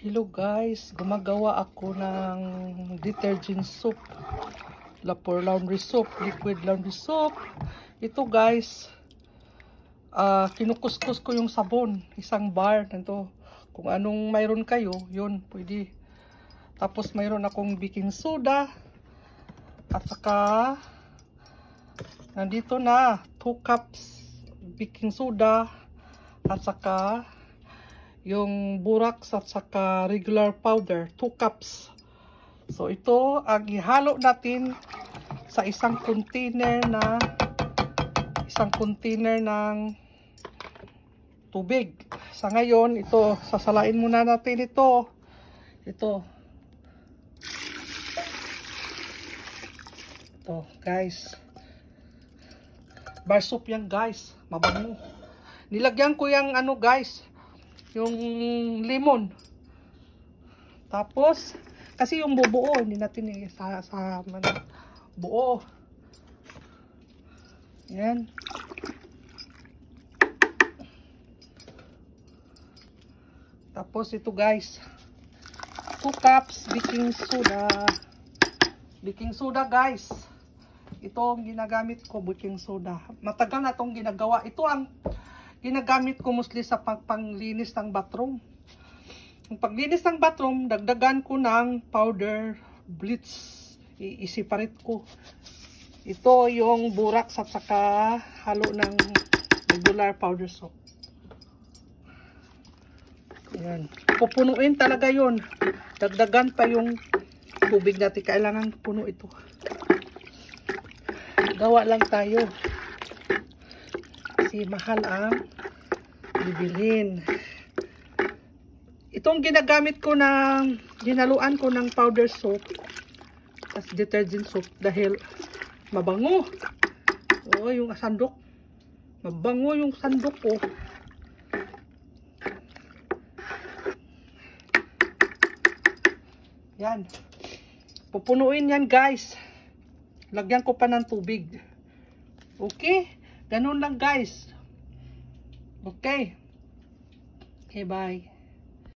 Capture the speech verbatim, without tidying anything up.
Hello guys, gumagawa ako ng detergent soap, Lapor laundry soap, liquid laundry soap. Ito guys, uh, kinukuskus ko yung sabon, isang bar nito. Kung anong mayroon kayo, yun pwede. Tapos mayroon akong baking soda at saka nandito na two cups baking soda at saka yung borax at saka regular powder, two cups. So ito ang ihalo natin sa isang container na isang container ng tubig. Sa ngayon, ito sasalain muna natin ito. Ito. Ito, guys. Bar soap yan, guys. Mabango. Nilagyan ko yung ano, guys, yung lemon. Tapos kasi yung bubuo hindi natin eh, sa, sa man, buo. Yan. Tapos ito guys, two cups baking soda. Baking soda guys. Ito ang ginagamit ko, baking soda. Matagal na itong ginagawa. Ito ang ginagamit ko mostly sa pang panglinis ng bathroom. Ang paglinis ng bathroom, dagdagan ko ng powder bleach. I-separate ko. Ito yung borax at saka halo ng regular powder soap. Ayan. Pupunuin talaga yun. Dagdagan pa yung tubig natin. Kailangan puno ito. Gawa lang tayo. Kasi mahal ang bibilhin. Itong ginagamit ko ng ginaluan ko ng powder soap as detergent soap dahil mabango. Oh, yung sandok. Mabango yung sandok ko. Yan. Pupunuin yan guys. Lagyan ko pa ng tubig. Okay? Ganun lang guys. Okay. Okay, bye.